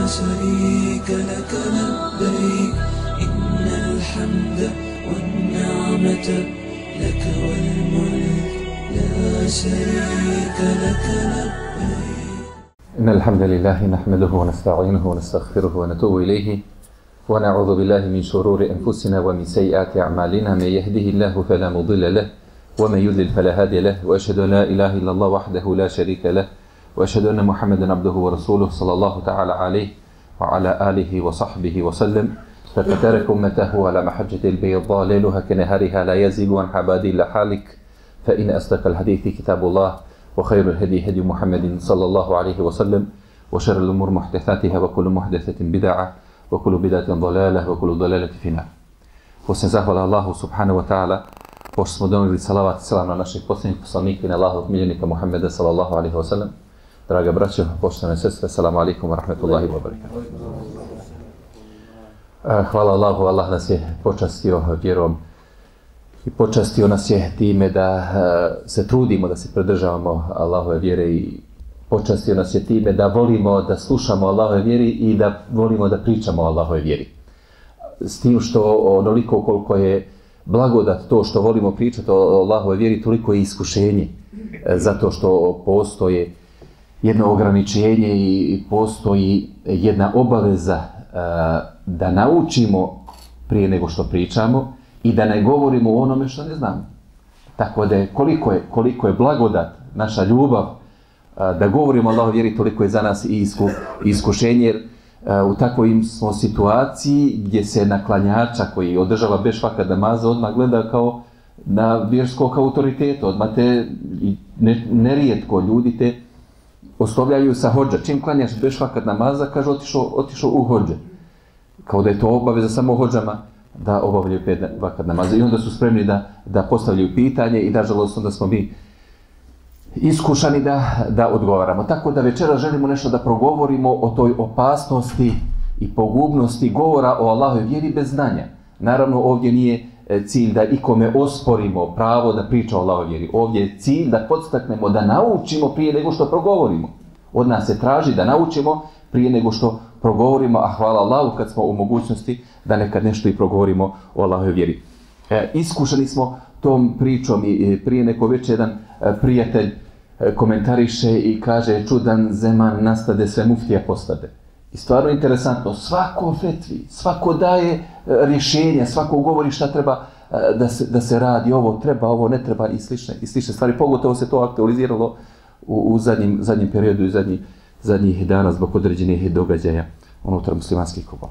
شريك لك لبيك إن الحمد والنعمة لك والملك لا شريك لك لبيك. إن الحمد لله نحمده ونستعينه ونستغفره ونتوب إليه ونعوذ بالله من شرور أنفسنا ومن سيئات أعمالنا. من يهده الله فلا مضل له ومن يضلل فلا هادي له، وأشهد أن لا إله إلا الله وحده لا شريك له، وأشهد أن محمدا عبده ورسوله صلى الله تعالى عليه وعلى آله وصحبه وسلم. فقد ترك أمته على محجة البيضاء ليلها كنهارها لا يزيغ عن حباد إلا حالك. فإن أصدق الحديث كتاب الله وخير الهدي هدي محمد صلى الله عليه وسلم، وشر الأمور محدثاتها وكل محدثة بدعة وكل بدعة ضلالة وكل ضلالة في النار. Poslije zahvala Allahu subhanahu wa ta'ala, pošto smo donijeli salavat i selam na našeg posljednjeg poslanika i na Allahovog miljenika Muhammeda sallallahu alaihi wa sallam. Draga braćo, poštovane sestre, assalamu alaikum wa rahmatullahi wa barakatuh. Hvala Allahu, Allah nas je počastio vjerom i počastio nas je time da se trudimo da se pridržavamo Allahove vjere i počastio nas je time da volimo da slušamo Allahove vjeri i da volimo da pričamo o Allahove vjeri. S tim što onoliko koliko je blagodat to što volimo pričati o Allahove vjeri, toliko je iskušenje, zato što postoje jedno ograničenje i postoji jedna obaveza da naučimo prije nego što pričamo i da ne govorimo o onome što ne znamo. Tako da koliko je blagodat, naša ljubav da govorimo o Allahovoj vjeri, toliko je za nas i iskušenje, jer u takvoj smo situaciji gdje se na klanjača koji održava bez fakat namaza odmah gleda kao na vjerskog autoriteta, odmah te nerijetko ljudi te oslovljaju sa hodža. Čim klanjaš bez fakat namaza, kaže otišao u hodže. Kao da je to obaveza samo hodžama da obavljaju 5 fakat namaza. I onda su spremni da postavljaju pitanje i nažalost onda smo mi iskušani da odgovaramo. Tako da večera želimo nešto da progovorimo o toj opasnosti i pogubnosti govora o Allahovoj vjeri bez znanja. Naravno, ovdje nije cilj da ikome osporimo pravo da priča o Allahovoj vjeri. Ovdje je cilj da podstaknemo, da naučimo prije nego što progovorimo. Od nas se traži da naučimo prije nego što progovorimo, a hvala Allahu kad smo u mogućnosti da nekad nešto i progovorimo o Allahovoj vjeri. Iskušani smo tom pričom i prije neko večer jedan prijatelj komentariše i kaže čudan zeman nastade, sve muftija postade. I stvarno interesantno, svako fetvi, svako daje rješenja, svako govori šta treba da se radi, ovo treba, ovo ne treba i slične stvari. Pogotovo se to aktualiziralo u zadnjem periodu i zadnjih dana zbog određenih događaja unutar muslimanskih krugova.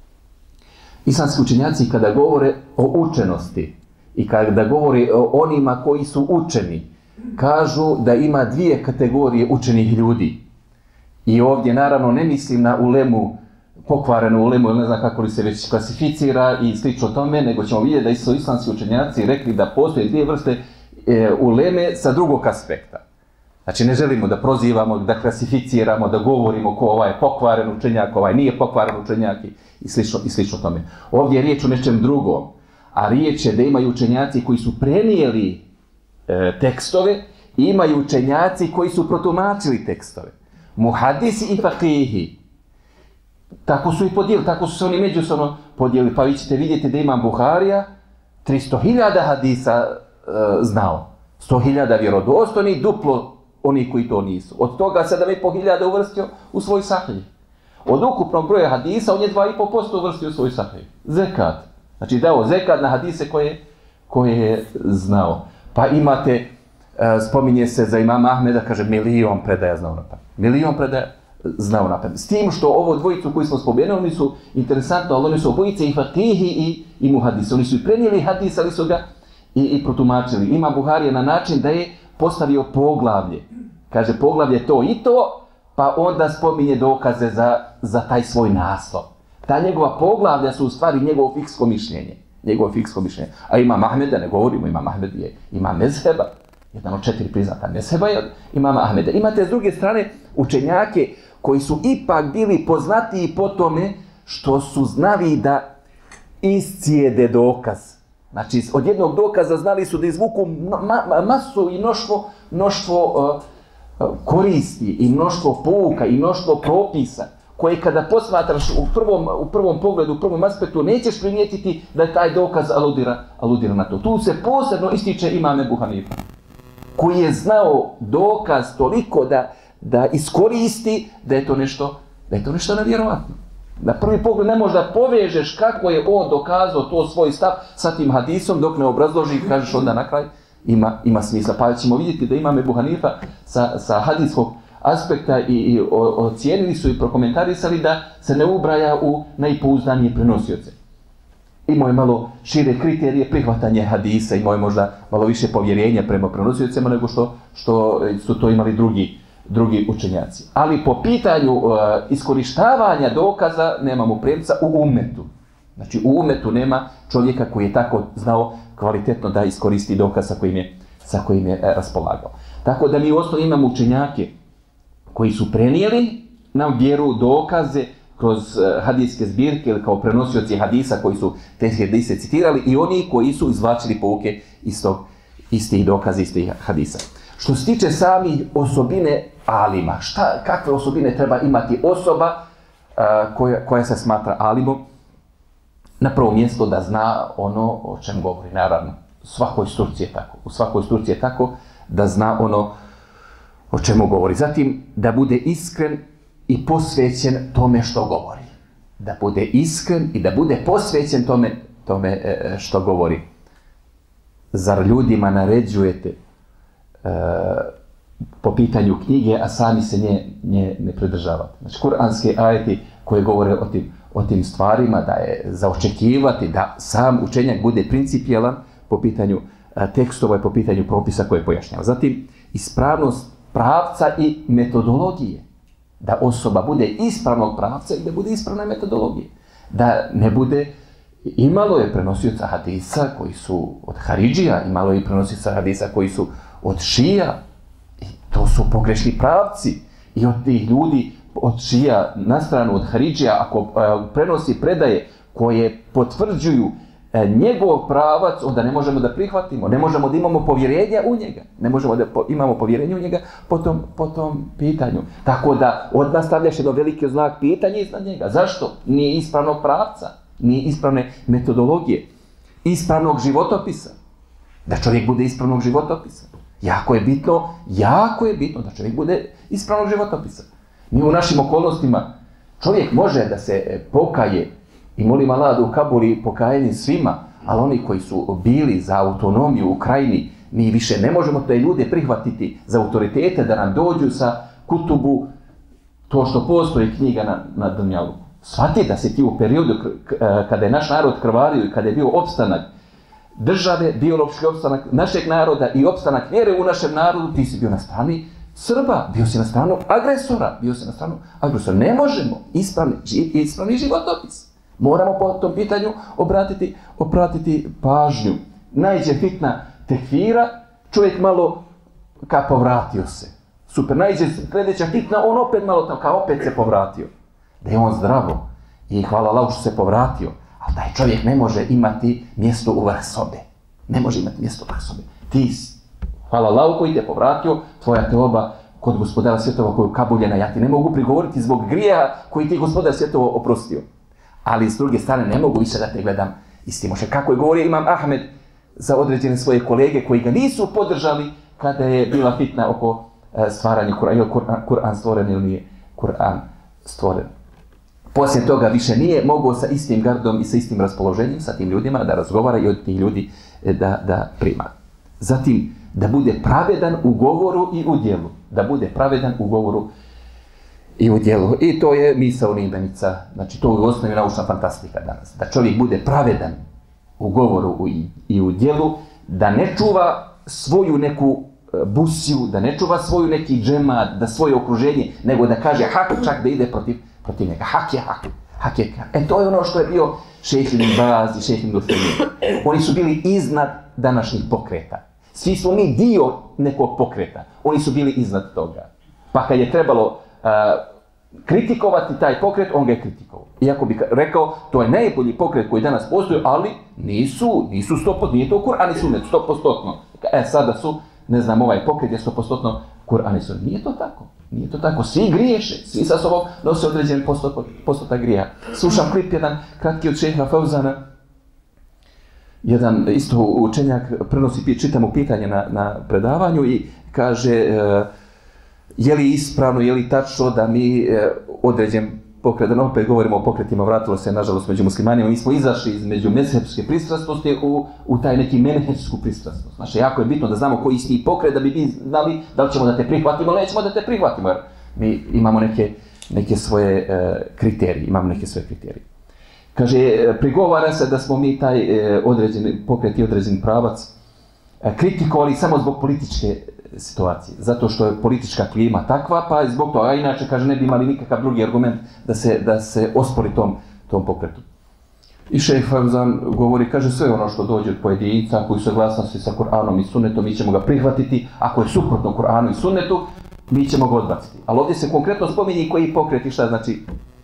Islamski učenjaci kada govore o učenosti i kada govore o onima koji su učeni, kažu da ima dvije kategorije učenih ljudi. I ovdje naravno ne mislim na ulemu, pokvarenu ulemu, ili ne znam kako li se već klasificira i slično tome, nego ćemo vidjeti da su islamski učenjaci rekli da postoje dvije vrste uleme sa drugog aspekta. Znači ne želimo da prozivamo, da klasificiramo, da govorimo ko ovaj je pokvaren učenjak, ovaj nije pokvaren učenjak i slično tome. Ovdje je riječ o nečem drugom, a riječ je da imaju učenjaci koji su prenijeli tekstove i imaju učenjaci koji su protumačili tekstove. Muhadisi i fakihi. Tako su i podijelili, tako su se oni međusobno podijelili. Pa vi ćete vidjeti da Imam Buharija 300.000 hadisa znao. 100.000 vjerodostojnih, duplo oni koji to nisu. Od toga 7.500 uvrstio u svoj sahih. Od ukupnog broja hadisa on je 2,5% uvrstio u svoj sahih. Zekat. Znači dao zekat na hadise koje je znao. Pa imate, spominje se za imama Ahmeda, kaže 1.000.000 predaja znao na pamet. 1.000.000 predaja znao na pamet. S tim što ovo dvojicu koji smo spomenuli, oni su interesantno, ali oni su obojice i fakihi i muhadisi. Oni su i prenijeli hadis, ali su ga i protumačili. Ima Buharija na način da je postavio poglavlje. Kaže poglavlje to i to, pa onda spominje dokaze za taj svoj naslov. Ta njegova poglavlja su u stvari njegovo fiksko mišljenje. A Imam Ahmeda, ne govorimo, Imam Ahmed je Imam mezheba, jedan od 4 priznata mezheba je Imama Ahmeda. Imate s druge strane učenjake koji su ipak bili poznatiji po tome što su znali da iscijede dokaz. Znači, od jednog dokaza znali su da izvuku masu i mnoštvo koristi i mnoštvo pouka i mnoštvo propisa koje kada posmatraš u prvom pogledu, u prvom aspektu, nećeš primijetiti da je taj dokaz aludira na to. Tu se posebno ističe imam Ebu Hanifa, koji je znao dokaz toliko da iskoristi da je to nešto nevjerovatno. Na prvi pogled ne možeš da povežeš kako je on dokazao to svoj stav sa tim hadisom, dok ne obrazloži i kažeš onda na kraj ima smisla. Pa ćemo vidjeti da imam Ebu Hanifa sa hadijskog aspekta i ocijenili su i prokomentarisali da se ne ubraja u najpouzdanije prenosioce. Imao je malo šire kriterije prihvatanje hadisa, imao je možda malo više povjerenja prema prenosiocima nego što su to imali drugi učenjaci. Ali po pitanju iskorištavanja dokaza nemamo premca u umetu. Znači u umetu nema čovjeka koji je tako znao kvalitetno da iskoristi dokaz sa kojim je raspolagao. Tako da mi u osnovi imamo učenjake koji su prenijeli nam vjeru, dokaze kroz hadijske zbirke ili kao prenosioci hadisa koji su te hadise citirali i oni koji su izvlačili pouke iz tih dokaza, iz tih hadisa. Što se tiče samih osobine alima, kakve osobine treba imati osoba koja se smatra alimom? Na prvo mjesto da zna ono o čem govori, naravno. U svakoj struci je tako da zna ono o čemu govori. Zatim, da bude iskren i posvećen tome što govori. Da bude iskren i da bude posvećen tome što govori. Zar ljudima naređujete po pitanju knjige, a sami se nje ne pridržavate? Znači, kuranske ajeti koje govore o tim stvarima, da je za očekivati da sam učenjak bude principijelan po pitanju tekstova i po pitanju propisa koje pojašnjava. Zatim, ispravnost pravca i metodologije. Da osoba bude ispravnog pravca i da bude ispravne metodologije. Da ne bude, imalo je prenosioca hadisa koji su od Haridžija, imalo je prenosioca hadisa koji su od Šija. I to su pogrešni pravci. I od tih ljudi od Šija na stranu od Haridžija, ako prenosi predaje koje potvrđuju njegov pravac, onda ne možemo da prihvatimo, ne možemo da imamo povjerenja u njega, ne možemo da imamo povjerenje u njega po tom pitanju. Tako da odmah stavljaš jedno veliki znak pitanja iznad njega. Zašto? Nije ispravnog pravca, nije ispravne metodologije, ispravnog životopisa. Da čovjek bude ispravnog životopisa. Jako je bitno da čovjek bude ispravnog životopisa. Mi u našim okolnostima, čovjek može da se pokaje i molim Allah da ukabuli pokajanje svima, ali oni koji su bili za autonomiju u krajini, mi više ne možemo te ljude prihvatiti za autoritete da nam dođu sa kutubu to što postoji knjiga na Dunjalu. Shvati da si ti u periodu kada je naš narod krvario i kada je bio opstanak države, biološki opstanak našeg naroda i opstanak vjere u našem narodu, ti si bio na strani Srba, bio si na stranu agresora, Ne možemo ispravni životopis. Moramo po tom pitanju obratiti pažnju. Naiđe fitna tekfira, čovjek malo kao povratio se. Super, naiđe sljedeća fitna, on opet malo kao opet se povratio. Da je on zdravo i hvala Allahu što se povratio, ali taj čovjek ne može imati mjesto u vrh sobe. Ti, hvala Allahu koji te povratio, tvoja teoba kod gospodara svjetova koju kabuljena, ja ti ne mogu prigovoriti zbog grija koji ti gospodar svjetova oprostio. Ali s druge strane ne mogu više da te gledam istimoše. Kako je govorio imam Ahmed za određene svoje kolege koji ga nisu podržali kada je bila fitna oko stvaranja Kur'ana, je li Kur'an stvoren ili nije Kur'an stvoren. Poslije toga više nije mogao sa istim gardom i sa istim raspoloženjem sa tim ljudima da razgovara i od tih ljudi da prima. Zatim, da bude pravedan u govoru i u djelu. I to je misaona imenica, znači to je u osnovi naučna fantastika danas. Da čovjek bude pravedan u govoru i u djelu, da ne čuva svoju neku busiju, da ne čuva svoju neki džemat, da svoje okruženje, nego da kaže hak, čak da ide protiv njega. Hak je hak. To je ono što je bio Šejh Ibn Baz i Šejh Ibn Utejmije. Oni su bili iznad današnjih pokreta. Svi smo mi dio nekog pokreta. Oni su bili iznad toga. Pa kad je trebalo kritikovati taj pokret, on ga je kritikovao. Iako bi rekao, to je najbolji pokret koji danas postoji, ali nisu 100%, nije to Kur'an i Sunnet, 100%. Sada su, ne znam, ovaj pokret je 100% Kur'an i sunnet. Nije to tako. Nije to tako. Svi griješe. Svi sa sobom nose određen postotak grijeha. Slušam klip jedan kratki od šeha Fauzana. Jedan isto učenjak prenosi, čitamo pitanje na predavanju i kaže je li ispravno, je li tačno da mi određen pokret, opet govorimo o pokretima, vratilo se nažalost među muslimanima, mi smo izašli između mezhebske pristrasnosti u taj neki menhejsku pristrasnost. Znači, jako je bitno da znamo koji isti pokret, da bi mi znali da li ćemo da te prihvatimo ili nećemo da te prihvatimo, jer mi imamo neke svoje kriterije, Kaže, prigovara se da smo mi taj određeni pokret i određeni pravac kritikovali samo zbog političke situacije, zato što je politička klima takva, pa zbog toga, a inače, kaže, ne bi imali nikakav drugi argument da se ospori tom pokretu. I šejh Fauzan govori, kaže, sve ono što dođe od pojedinca, koji su saglasnosti sa Kur'anom i sunnetom, mi ćemo ga prihvatiti, ako je suprotno Kur'anu i sunnetu, mi ćemo ga odbaciti. Ali ovdje se konkretno spominje koji pokret i šta znači.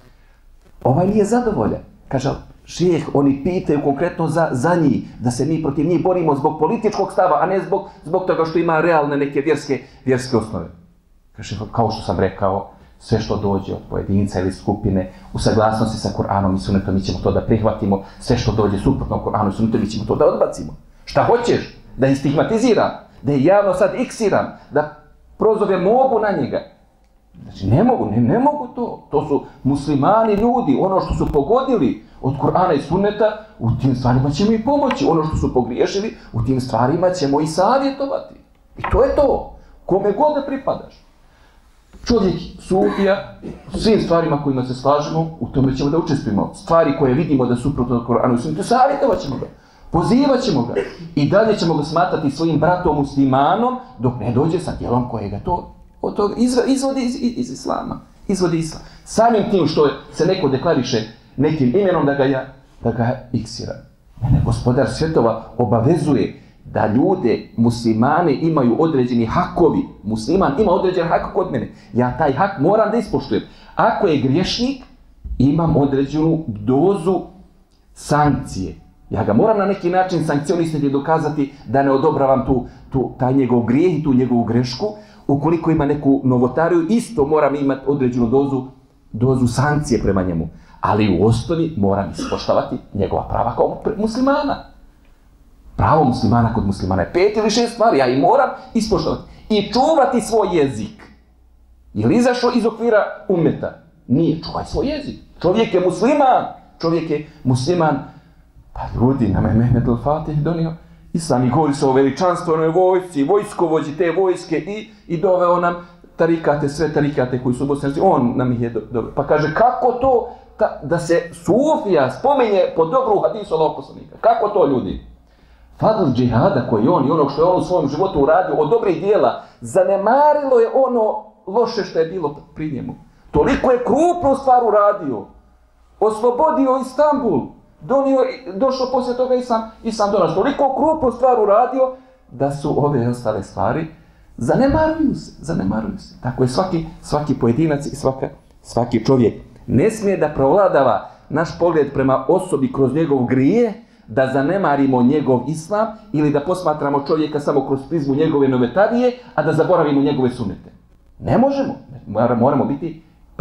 Ovaj nije zadovoljan. Kaže, šejh, oni pitaju konkretno za njih, da se mi protiv njih borimo zbog političkog stava, a ne zbog toga što ima realne neke vjerske osnove. Kaže, kao što sam rekao, sve što dođe od pojedinca ili skupine u saglasnosti sa Kur'anom i sunnetom, mi ćemo to da prihvatimo, sve što dođe suprotno Kur'anu i sunnetom, mi ćemo to da odbacimo. Šta hoćeš? Da ih stigmatiziram, da ih javno sad iksiram, da prozove mogu na njega. Znači, ne mogu to. To su muslimani ljudi, ono što su pogodili od Kur'ana i sunneta, u tim stvarima ćemo i pomoći. Ono što su pogriješili, u tim stvarima ćemo i savjetovati. I to je to. Kome god da pripadaš. Čovjek, sufija, svim stvarima kojima se slažemo, u tome ćemo da učestvujemo. Stvari koje vidimo da su suprotno od Kur'ana i sunneta, savjetovat ćemo ga. Pozivat ćemo ga. I dalje ćemo ga smatrati svojim bratom muslimanom, dok ne dođe sa djelom kojega to od toga izvodi iz islama. Izvodi islam. Samim tim što se neko deklariše nekim imenom da ga iksira. Mene gospodar svjetova obavezuje da ljude, muslimane, imaju određeni hakovi. Musliman ima određen hak kod mene. Ja taj hak moram da ispoštujem. Ako je griješnik, imam određenu dozu sankcije. Ja ga moram na neki način sankcionisati i dokazati da ne odobravam taj njegov grijeh i tu njegovu grešku. Ukoliko ima neku novotariju, isto moram imati određenu dozu sankcije prema njemu. Ali u osnovi moram ispoštovati njegova prava kao muslimana. Pravo muslimana kod muslimana je 5 ili 6 stvari, ja ih moram ispoštovati. I čuvati svoj jezik. Je li izašao iz okvira umeta? Nije, čuvaj svoj jezik. Čovjek je musliman. Pa ljudi, nam je Mehmed al-Fatih donio islam i govori se o veličanstvenoj vojsci, vojskovođi te vojske i doveo nam sve tarikate koji su bosanski, on nam ih je doveo. Pa kaže, kako to da se sufija spominje po dobru hadisu Allahovog poslanika? Kako to, ljudi? Fadl džihada koji on i onog što je on u svom životu uradio od dobrih dijela, zanemarilo je ono loše što je bilo pri njemu. Toliko je krupnu stvar uradio. Oslobodio Istanbul. Došao poslije toga Islam do nas. Toliko krupnu stvar uradio da su ove ostale stvari zanemaruju se. Tako je svaki pojedinac i svaki čovjek. Ne smije da provladava naš pogled prema osobi kroz njegov grije, da zanemarimo njegov islam ili da posmatramo čovjeka samo kroz prizmu njegove novotarije, a da zaboravimo njegove sunnete. Ne možemo. Moramo biti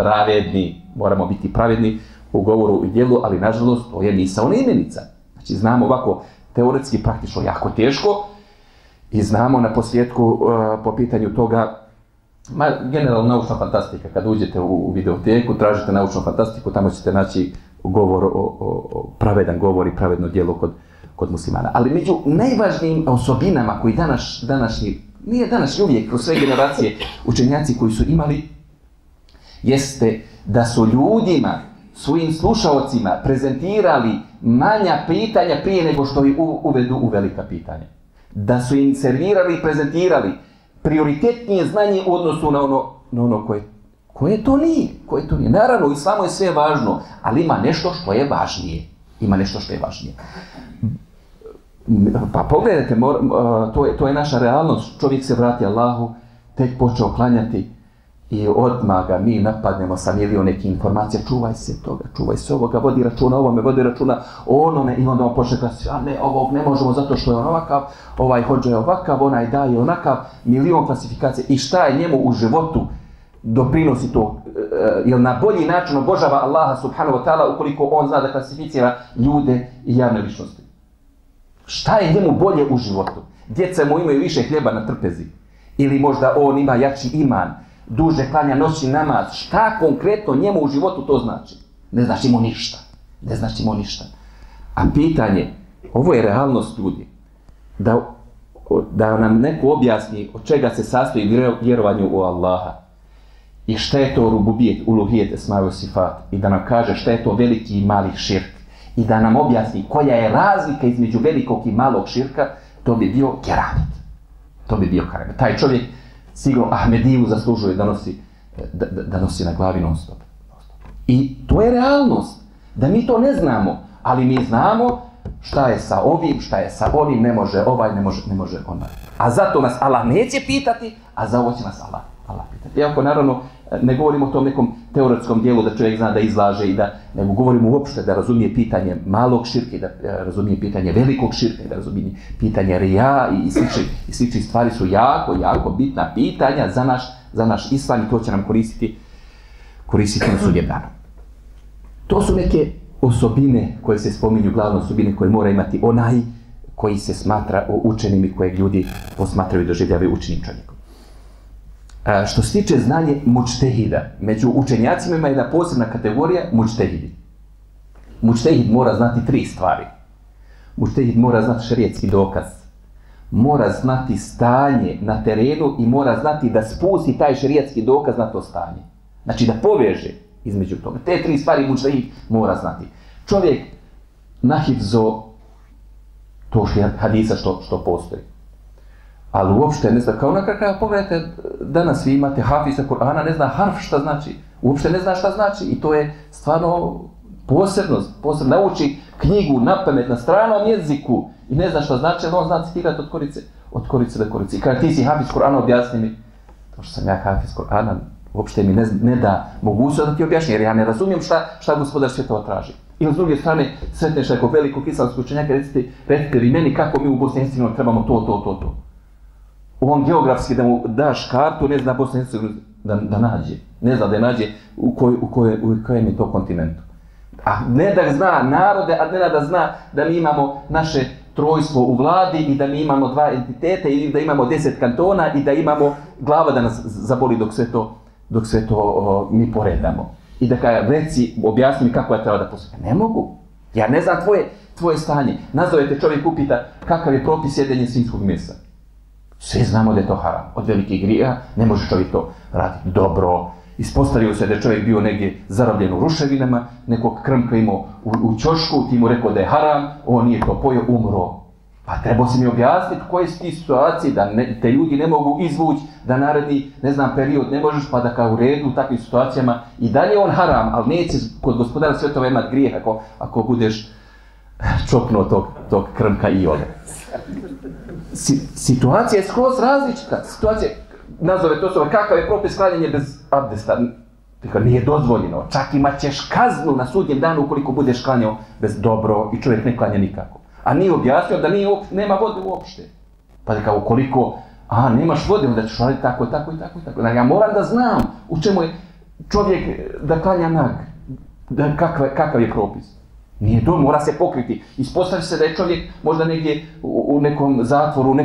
pravedni u govoru i djelu, ali nažalost to je misaona imenica. Znači znamo ovako teoretski praktično jako teško i znamo na posljedku po pitanju toga, generalno naučna fantastika, kad uđete u videoteku, tražite naučnu fantastiku, tamo ćete naći govor pravedan govor i pravedno djelo kod muslimana. Ali među najvažnijim osobinama koji nije današnji uvijek, kroz sve generacije učenjaci koji su imali, jeste da su ljudima, svojim slušaocima prezentirali manja pitanja prije nego što ih uvedu u velika pitanja. Da su im servirali i prezentirali prioritetnije znanje u odnosu na ono koje to nije. Naravno, u islamu je sve važno, ali ima nešto što je važnije. Pa pogledajte, to je naša realnost. Čovjek se vrati Allahu, tek počeo klanjati i odmah ga mi napadnemo sa milion nekih informacija, čuvaj se toga, čuvaj se ovoga, vodi računa ovome, vodi računa o onome, i onda on počne glasiti, a ne, ovog ne možemo zato što je on ovakav, ovaj hođa je ovakav, onaj daje onakav, milion klasifikacija. I šta je njemu u životu doprinosi to, jer na bolji način obožava Allaha subhanahu wa ta'ala ukoliko on zna da klasificira ljude i javne ličnosti. Šta je njemu bolje u životu? Djeca mu imaju više hljeba na trpezi. Ili možda on ima jači iman, duže klanja noćni namaz. Šta konkretno njemu u životu to znači? Ne znači mu ništa. Ne znači mu ništa. A pitanje, ovo je realnost ljudi, da nam neko objasni od čega se sastoji vjerovanju u Allaha i šta je to rububijet, uluhijet, esma'u sifat, i da nam kaže šta je to veliki i mali širk i da nam objasni koja je razlika između velikog i malog širka, to bi bio keramet. To bi bio keramet. Taj čovjek sigurno Ahmediju zaslužuje da nosi na glavi non stop. I to je realnost. Da mi to ne znamo, ali mi znamo šta je sa ovim, šta je sa onim, ne može ovaj, ne može onaj. A zato nas Allah neće pitati, a za ovo će nas Allah pitati. Iako naravno ne govorimo o tom nekom teoretskom dijelu da čovjek zna da izlaže i da, nego govorimo uopšte da razumije pitanje malog širka i da razumije pitanje velikog širka i da razumije pitanje rija i slične stvari su jako bitna pitanja za naš islam i to će nam koristiti na sudnjem danu. To su neke osobine koje se spominju, glavne osobine koje mora imati onaj koji se smatra učenim i kojeg ljudi posmatraju i doživljavaju učenim čovjekom. Što se tiče znanje mučtehida, među učenjacima ima jedna posebna kategorija mučtehidi. Mučtehid mora znati 3 stvari. Mučtehid mora znati šerijetski dokaz, mora znati stanje na terenu i mora znati da spusti taj šerijetski dokaz na to stanje. Znači da poveže između toga. Te 3 stvari mučtehid mora znati. Čovjek nahifzo to hadisa što postoji. Ali uopšte ne zna, kao nekakav, pogledajte, danas vi imate hafiza Kur'ana, ne zna harf šta znači, uopšte ne zna šta znači i to je stvarno posebnost, nauči knjigu napamet na stranom jeziku i ne zna šta znači, ali on zna citirati od korice do korice. I kada ti si hafiz Kur'ana, objasni mi, to što sam ja hafiz Kur'ana, uopšte mi ne da mogućnost da ti objašnji, jer ja ne razumijem šta gospodar svjetova traži. I s druge strane, sretneš nekog velikog islamskog učenjaka, recite vi meni kako mi u Bosni i Hercegovini trebamo to. On geografski da mu daš kartu, ne zna Bosna i Hercegovina da nađe. Ne zna da je nađe u kojem je to kontinentu. A ne da zna narode, a ne da zna da mi imamo naše trojstvo u vladi i da mi imamo 2 entitete ili da imamo 10 kantona i da imamo glava da nas zaboli dok sve to mi poredamo. I da kada reci, objasni mi kako ja treba da postupim. Ne mogu. Ja ne znam tvoje stanje. Nazovete čovjek upita kakav je propis jedenja svinjskog mesa. Svi znamo da je to haram. Od velikih grija ne može čovjek to raditi dobro. Ispostavio se da je čovjek bio negdje zarobljen u ruševinama, nekog krmka imao u ćošku, ti mu rekao da je haram, on nije to pojeo, umro. Pa trebao si mi objasniti koje su ti situacije da te ljudi ne mogu izvući, da naredni, period ne možeš, pa da kao u redu u takvim situacijama i dalje on haram, ali neće kod gospodara svjetova imati grijeh ako budeš čopnuo tog krmka i ove. Situacija je skroz različita. Situacija, nazovete osoba, kakav je propis klanjanja bez abdesta? Nije dozvoljeno. Čak imat ćeš kaznu na sudnjem danu ukoliko budeš klanjao bez dobro i čovjek ne klanja nikako. A nije objasnio da nema vode uopšte. Pa da kao ukoliko, nemaš vode, onda ćeš raditi tako. Ja moram da znam u čemu je čovjek da klanja nag. Kakav je propis. Nije to, mora se pokriti. Ispostavi se da je čovjek možda negdje u nekom zatvoru,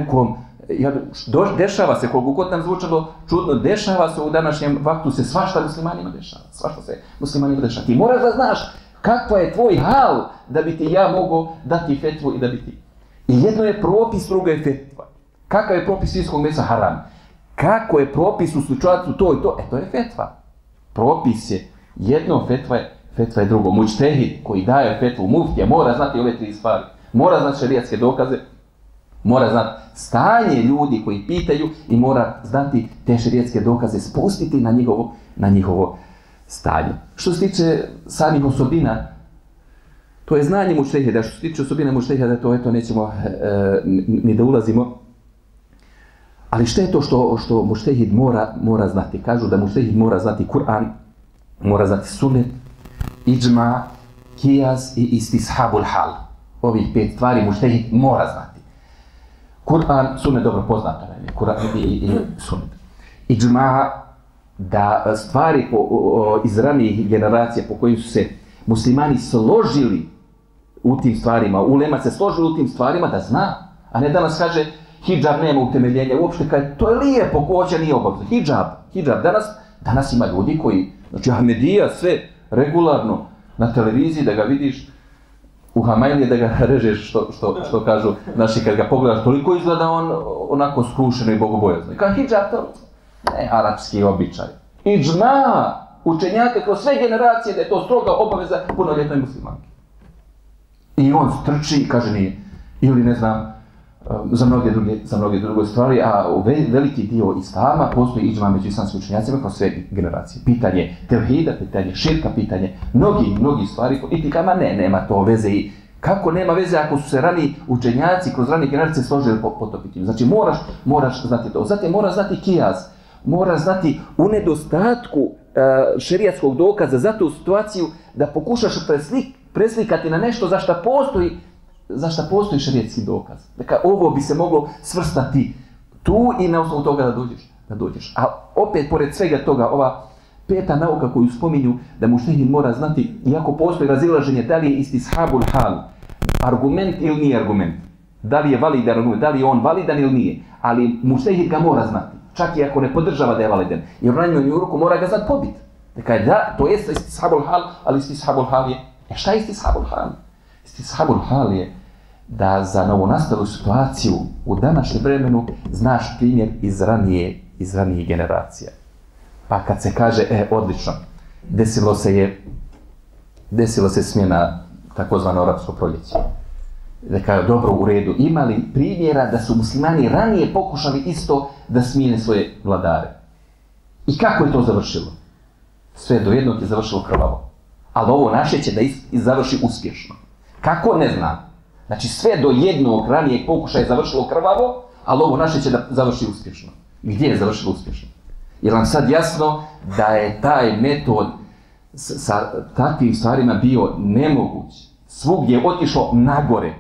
dešava se, koliko god nam zvučalo čudno, dešava se u današnjem vaktu se svašta muslimanima dešava. Ti moraš da znaš kakva je tvoj hal da bi ti ja mogao dati fetvu i da bi ti. I jedno je propis, drugo je fetva. Kakav je propis svinjskog mesa? Haram. Kako je propis u slučaju to i to? To je fetva. Propis je jedno, fetva je drugo. Mučtehid koji daje fetvu, muftija, mora znati ove 3 stvari. Mora znati šerijatske dokaze, mora znati stanje ljudi koji pitaju i mora znati te šerijatske dokaze spustiti na njihovo stanje. Što se tiče samih osobina, to je znanje mučtehida. Što se tiče osobina mučtehida, to nećemo ni da ulazimo. Ali što je to što muštehid mora znati? Kažu da muštehid mora znati Kur'an, mora znati sunnet, iđma, kijas i istishabul hal. Ovih 5 stvari muštehid mora znati. Kur'an, sunnet dobro poznato, Kur'an i sunnet. Iđma, da stvari iz ranijih generacija po kojim su se muslimani složili u tim stvarima, ulema se složili u tim stvarima da zna, a ne da nas kaže hidžab nema utemeljenja, uopšte kaže to je lijepo, ko hoće nije obavezno. Hidžab, danas ima ljudi koji, znači Ahmedija sve regularno na televiziji da ga vidiš, u Hamajlije da ga režeš što kažu naši, kad ga pogledaš toliko izgleda on onako skrušeno i bogobojazno. I kao hidžab to, ne, arapski običaj. Iđma učenjaka kroz sve generacije da je to stroga obaveza punoljetnoj muslimanki. I on strči i kaže nije. Ili ne znam, za mnoge druge stvari, a u veliki dio islama postoji iđma među islamskim učenjacima kroz sve generacije. Pitanje tevhida, pitanje širka, pitanje mnogi stvari. I ti kama nema to veze. I kako nema veze ako su se rani učenjaci kroz ranije generacije složili po to pitanju. Znači moraš znati to. Zatim moraš znati kijas. Moraš znati u nedostatku šerijatskog dokaza za tu situaciju da pokušaš preslikati na nešto za šta postoji šerijatski dokaz. Dakle, ovo bi se moglo svrstati tu i na osnovu toga da dođeš. A opet, pored svega toga, ova 5. nauka koju spominju da muštehid mora znati, iako postoji razilaženje da li je istishabul hal, argument ili nije argument, da li je validan argument, da li je on validan ili nije, ali muštehid ga mora znati. Čak i ako ne podržava da je validan. Jer u ranjenju ruku mora ga znati pobit. Dakle, da, to je istishabul hal, ali istishabul hal je... Šta je istishabul hal? Istishabul hal je da za novonastalu situaciju u današnjem vremenu znaš primjer iz ranije generacija. Pa kad se kaže, odlično, desilo se smjena takozvano arapsko proljeće. Da kaže, dobro, u redu, imali primjera da su muslimani ranije pokušali isto da smijene svoje vladare. I kako je to završilo? Sve do jednog je završilo krvavo. Ali ovo naše će da završi uspješno. Kako? Ne znam. Znači sve do jednog ranijeg pokušaja je završilo krvavo, ali ovo naše će da završi uspješno. Gdje je završilo uspješno? Je nam sad jasno da je taj metod sa takvim stvarima bio nemoguć. Svugdje je otišlo nagore.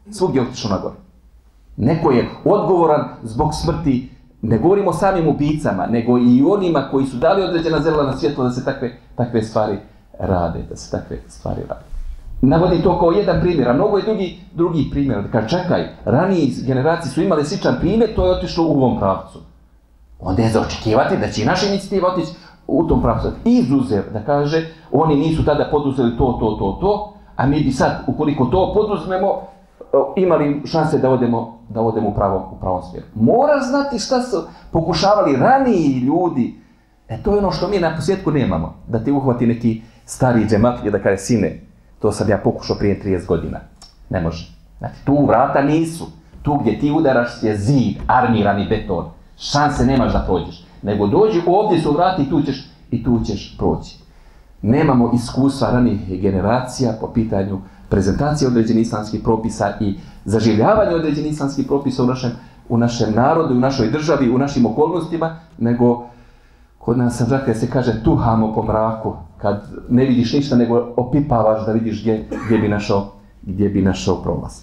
Neko je odgovoran zbog smrti, ne govorimo o samim ubicama, nego i onima koji su dali određena zelena svjetlo da se takve stvari rade, Navodi to kao jedan primjer, a mnogo je drugi primjer. Kad čekaj, ranije generacije su imali sličan primjer, to je otišlo u ovom pravcu. Onda je za očekivati da će i naša inicijativa otići u tom pravcu. Izuzev, da kaže, oni nisu tada poduzeli to, a mi bi sad, ukoliko to poduzmemo, imali šanse da odemo u pravom smjeru. Mora znati šta su pokušavali raniji ljudi. To je ono što mi na posljedku nemamo. Da te uhvati neki stari džematlije, da kaže, sine, to sam ja pokušao prije 30 godina. Ne može. Znači, tu vrata nisu. Tu gdje ti udaraš je zid, armirani beton. Šanse nemaš da prođeš. Nego dođi ovdje su vrati i tu ćeš proći. Nemamo iskustva ranijih generacija po pitanju prezentacije određenih islamskih propisa i zaživljavanja određenih islamskih propisa u našem narodu, u našoj državi, u našim okolnostima, nego kod nas sam žak, se tuhamo po mraku, kad ne vidiš ništa, nego opipavaš da vidiš gdje bi našao prolaz.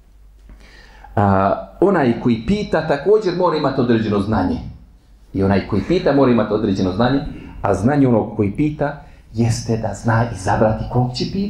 Onaj koji pita također mora imati određeno znanje. I onaj koji pita mora imati određeno znanje, a znanje onog koji pita jeste da zna izabrati kog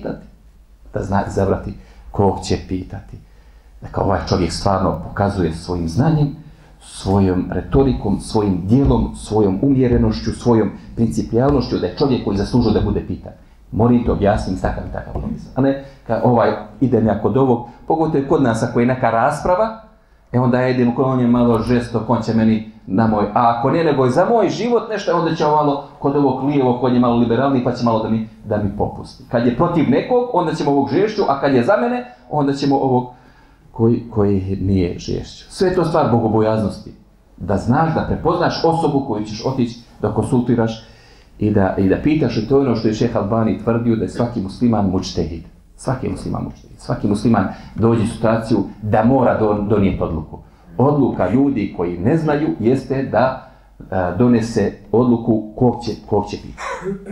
će pitati. Dakle, ovaj čovjek stvarno pokazuje svojim znanjem, svojom retorikom, svojim dijelom, svojom umjerenošću, svojom principijalnošću, da je čovjek koji zaslužuje da bude pitan. Morate objasniti takav propis. A ne, idem ja kod ovog, pogotovo kod nas ako je neka rasprava, onda ja idem kod on je malo žestok, on će meni na moj, a ako ne, nego je za moj život nešto, onda će malo kod ovog lijevog, kod je malo liberalniji, pa će malo da mi popusti. Kad je protiv nekog, onda ćemo ovog žešću, a kad je za mene, onda ćemo ovog koji nije žešću. Sve je to stvar bogobojaznosti. Da znaš, da prepoznaš osobu koju ćeš otići, da konsultiraš i da pitaš, i to je ono što je šejh Albani tvrdio, da je svaki musliman mučtehid. Svaki musliman dođe u situaciju da mora donijeti odluku. odluka ljudi koji ne znaju jeste da donese odluku kog će biti.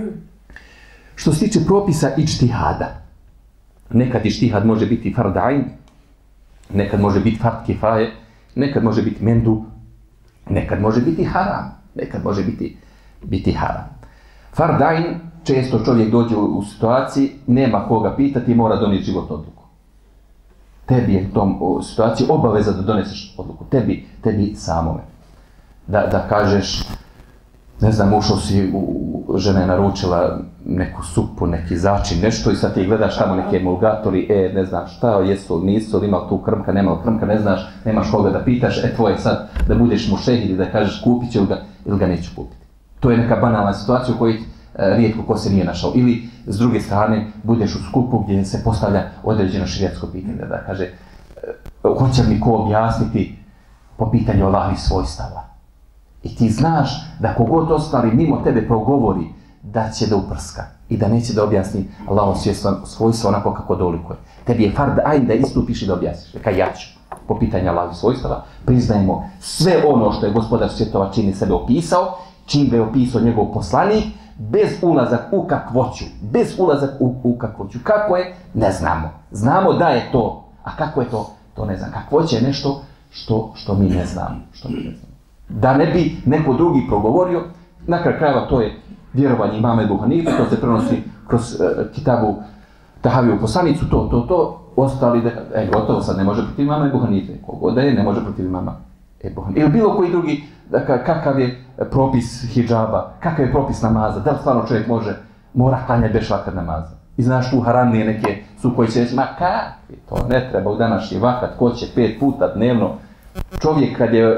Što se tiče propisa ičtihada, nekad ičtihad može biti fard ajn, nekad može biti fard kifaje, nekad može biti mendub, nekad može biti haram, nekad može biti haram. Fard ajn, često čovjek dođe u situaciji, nema koga pitati i mora donijeti životnu odluku. Tebi je u tom situaciji obaveza da doneseš odluku, tebi samome. Da kažeš, ne znam, ušao si, žena je naručila neku supu, neki začin, nešto i sad ti gledaš tamo neke emulgatori, ne znam šta, jesu li, nisu li, ima li tu krmka, nema li krmka, ne znaš, nemaš koga da pitaš, tvoje sad da budeš mu šehid i da kažeš kupit će ili ga neću kupiti. To je neka banalna situacija u kojoj rijetko ko se nije našao. Ili, s druge strane, budeš u skupu gdje se postavlja određeno šerijatsko pitanje, da kaže, hoće mi ko objasniti po pitanju Allahovih svojstava. I ti znaš da kogod ostali mimo tebe progovori da će da uprska i da neće da objasni Allahovo svojstvo onako kako dolikuje. Tebi je fard ajn da istupiš i da objasniš. Rekaj, ja ću po pitanju Allahovih svojstava, priznajemo sve ono što je gospodar svjetova čini sebe opisao, čim ga je opisao njegov poslanik, bez ulazak u kakvoću. Bez ulazak u kakvoću. Kako je? Ne znamo. Znamo da je to. A kako je to? To ne znam. Kakvoće je nešto što mi ne znamo. Da ne bi neko drugi progovorio, na kraju krajeva to je vjerovanje imama Ebu Hanife, to se prenosi kroz kitabu Tahaviju poslanicu, to, ostali da, gotovo sad ne može protiv imama Ebu Hanife, kogod da je, ne može protiv imama Ebu Hanife. Ili bilo koji drugi, kakav je propis hidžaba, kakav je propis namaza, da li stvarno čovjek mora klanjati bez vakat namaza. I znaš tu haramnije neke su koji će reći, ma kakvi, to ne treba u današnji vakat, ko će 5 puta dnevno. Čovjek kad je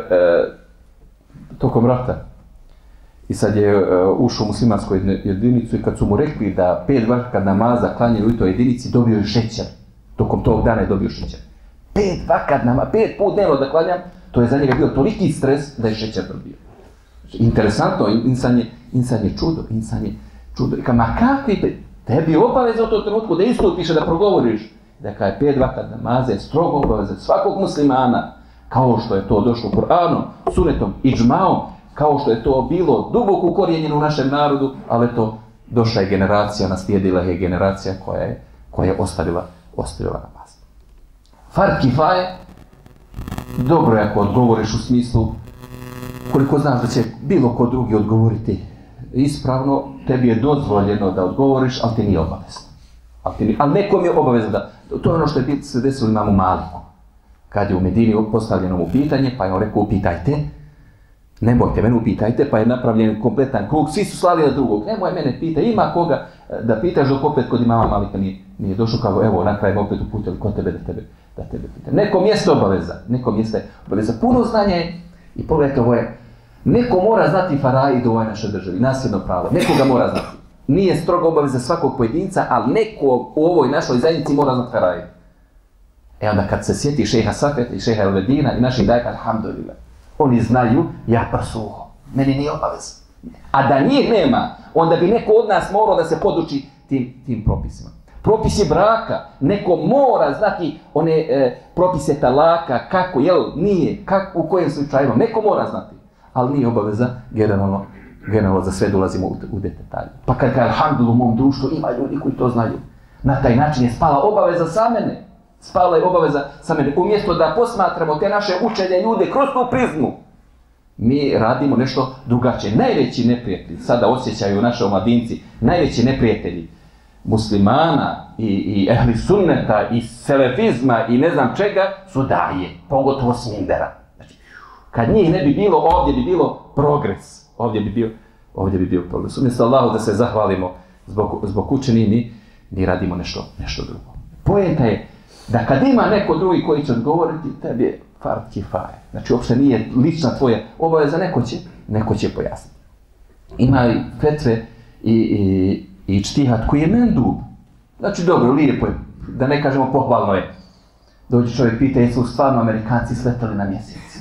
tokom rata i sad je ušao u muslimansku jedinicu i kad su mu rekli da 5 vakat namaza klanjaju u toj jedinici, dobio je šećer. Tokom tog dana je dobio šećer. 5 vakat namaza, 5 put dnevno da klanjam, to je za njega bio toliki stres da je šećer dobio. Interesantno, insan je čudo. I kao, ma kakvi, tebi je obaveza u tom trenutku da istupiš, da progovoriš. Da je 5 vakat namaza je strogo obaveza svakog muslimana, kao što je to došlo Kur'anom, sunetom, idžmaom, kao što je to bilo duboko ukorijenjeno u našem narodu, ali to došla je generacija, naslijedila je generacija koja je ostavila namaz. Fard kifaje, dobro je ako odgovoriš u smislu, koliko znaš da će bilo ko drugi odgovoriti ispravno, tebi je dozvoljeno da odgovoriš, ali ti nije obavezno. Ali nekom je obavezno da, to je ono što je se desilo imamu Maliku. Kad je u Medini postavljeno mu pitanje, pa je on rekao, upitajte, ne bojte, mene upitajte, pa je napravljen kompletan krug, svi su slali na drugog, nemoj mene pitaj, ima koga da pitaš dok opet kod imama Malika nije došao, kao evo, na kraju opet uputili kod tebe da tebe pita. Nekom jeste obaveza, puno znanja je, i pogledajte ovo je, neko mora znati faraid u ovoj našoj državi, nasljedno pravo, neko ga mora znati. Nije stroga obaveza svakog pojedinca, ali neko u ovoj našoj zajednici mora znati faraid. Onda kad se sjeti šeha Safeta i šeha Elvedina i naših dajka, alhamdulillah, oni znaju, ja prsuho, meni nije obaveza. A da njih nema, onda bi neko od nas morao da se poduči tim propisima. Propisi braka, neko mora znati one propise talaka, kako, nije, u kojem slučajima, neko mora znati. Ali nije obaveza, generalno za sve dolazimo u detalje. Pa kad kaže, alhamdulillah, u mom društvu ima ljudi koji to znaju. Na taj način je spala obaveza sa mene. Umjesto da posmatramo te naše učenje ljude kroz tu prizmu, mi radimo nešto drugačije. Najveći neprijatelji, sada osjećaju naši omladinci, najveći neprijatelji muslimana i ehli sunneta i selefizma i ne znam čega su daje, pogotovo s minbera. Znači, kad njih ne bi bilo, ovdje bi bilo progres. Ovdje bi bio progres. Umjesto Allahu da se zahvalimo zbog učeni, mi radimo nešto drugo. Poenta je da kad ima neko drugi koji će odgovoriti, tebi je fard kifaje. Znači, uopšte nije lična tvoja obaveza, neko će pojasniti. Ima i fetve i ičtihad koji je mendub. Znači, dobro, lijepo je, da ne kažemo pohvalno je. Dođe čovjek pita, jesu stvarno Amerikanci sletali na mjesec?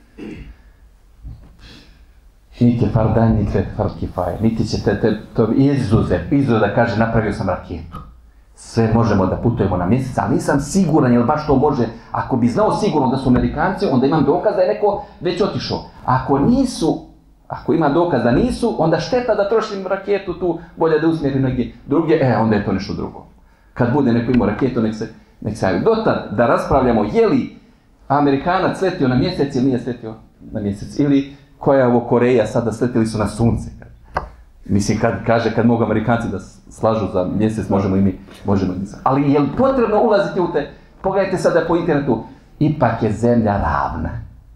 Niti je fard niti je fard kifaje, niti će to izuzet da kaže, napravio sam raketu. sve možemo da putujemo na mjesec, ali nisam siguran jel baš to može. Ako bi znao sigurno da su Amerikanci, onda imam dokaz da je neko već otišao. Ako ima dokaz da nisu, onda šteta da trošim raketu tu, bolje da usmjerim negdje drugdje, onda je to nešto drugo. Kad bude neko imao raketu, nek se javi. Dotad da raspravljamo je li Amerikanac sletio na mjesec ili nije sletio na mjesec, ili koja je ovo Koreja sada sletili su na sunce. Mislim, kad mogu Amerikanci da slažu za mjesec, možemo i mi. Ali je li potrebno ulaziti u te, pogledajte sada po internetu, ipak je zemlja ravna.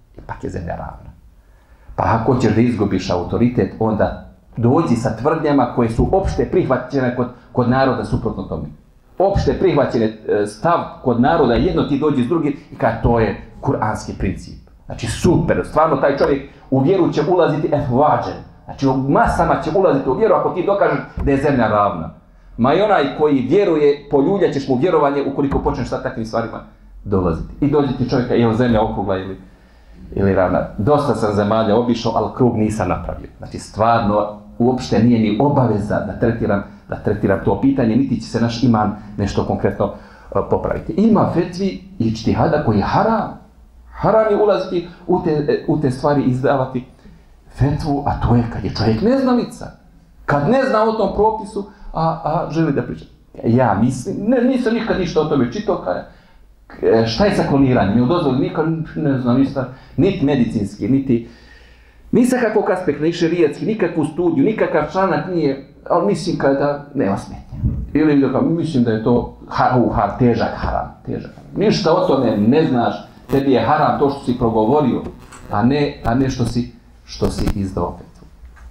Pa ako ćeš da izgubiš autoritet, onda dođi sa tvrdnjama koje su opšte prihvaćene kod naroda suprotno tome. Opšte prihvaćene stav kod naroda, jedno ti dođi s drugim i kada to je kuranski princip. Znači super, stvarno taj čovjek u vjeru će ulaziti efvađen. Znači u masama će ulaziti u vjeru ako ti dokažeš da je zemlja ravna. Ma i onaj koji vjeruje, poljuljat ćeš mu vjerovanje ukoliko počneš sa takvim stvarima dolaziti. I dođe ti čovjeka, je li zemlja okrugla ili ravna. Dosta sam zemalja obišao, ali krug nisam napravio. Znači stvarno uopšte nije ni obaveza da tretiram to pitanje, niti će se naš iman nešto konkretno popraviti. Ima fetvi i ičtihada koji je haram. Haram je ulaziti u te stvari, izdavati fetvu, a to je kad je čovjek neznalica. Kad ne zna o tom propisu, a želi da priča. Ja mislim, nisam nikad ništa o tome čitao, šta je sa kloniranjem? Je dozvoljeno? Nikad ne znam ništa, niti medicinski, ni sa kakvog aspekta, ni šerijatski, nikakvu studiju, nikakav članak nije, ali mislim da nema smetnje. Ili mislim da je to težak haram. Ništa o tome ne znaš, tebi je haram to što si progovorio, a ne što si izdao fetvu.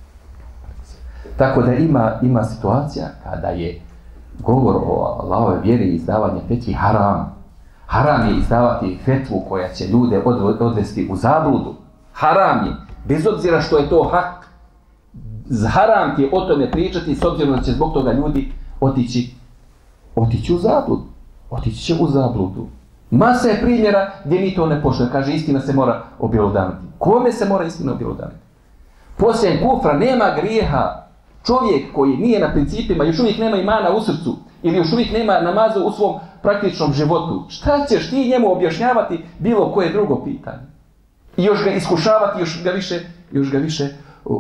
Tako da ima situacija kada je govor o Allahove vjeri i izdavanje fetvi haram. Haram je izdavati fetvu koja će ljude odvesti u zabludu. Haram je, bez obzira što je to hak. Haram ti je o tome pričati s obzirom da će zbog toga ljudi otići u zabludu. Otići će u zabludu. Masa je primjera gdje mi to ne poštujemo. Kaže, istina se mora objelodaniti. Kome se mora istina objelodaniti? Poslije kufra nema grijeha. Čovjek koji nije na principima, još uvijek nema imana u srcu, ili još uvijek nema namaza u svom praktičnom životu, šta ćeš ti njemu objašnjavati bilo koje drugo pitanje? I još ga iskušavati, još ga više